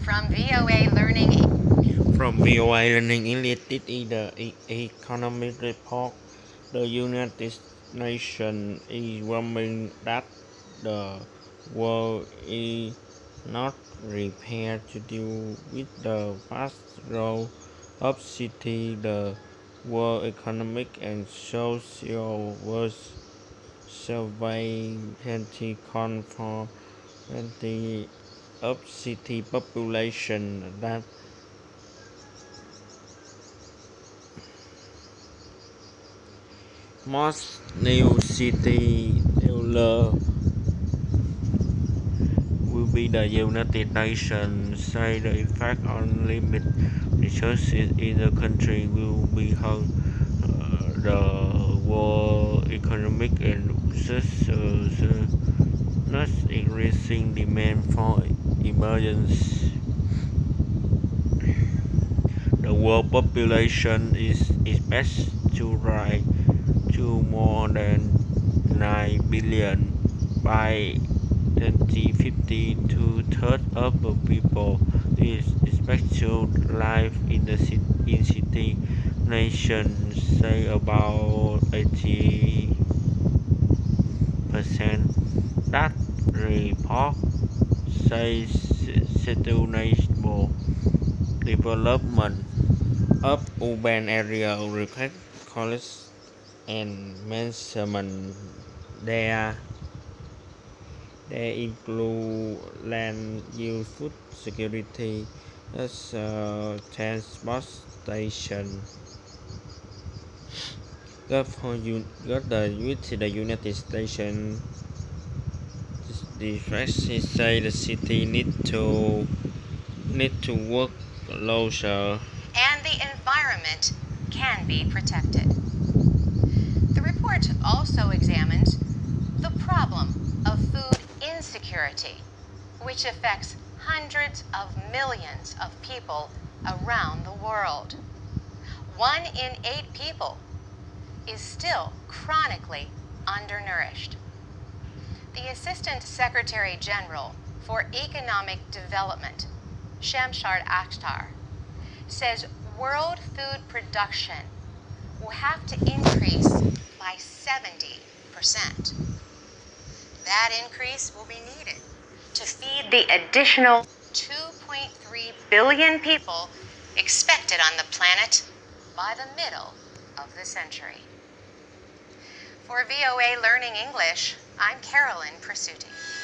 From VOA Learning English, this is the economic report. The United Nations is warning that the world is not prepared to deal with the fast growth of city. The World Economic and Social Survey 2024 of city population that most new city developers will be the United Nations say the effect on limited resources in the country will be hurt. The World Economic and Social increasing demand for emergency. The world population is expected to rise to more than 9 billion by 2050. Two-thirds of the people is expected to live in city. Nations say about 80%. That report says sustainable development of urban areas requires college and management. They include land use, food security, transportation. The United States defense say the city need to work closer. and the environment can be protected. The report also examines the problem of food insecurity, which affects hundreds of millions of people around the world. 1 in 8 people is still chronically undernourished. The Assistant Secretary General for Economic Development, Shamshad Akhtar, says world food production will have to increase by 70%. That increase will be needed to feed the additional 2.3 billion people expected on the planet by the middle of the century. For VOA Learning English, I'm Carolyn Persutti.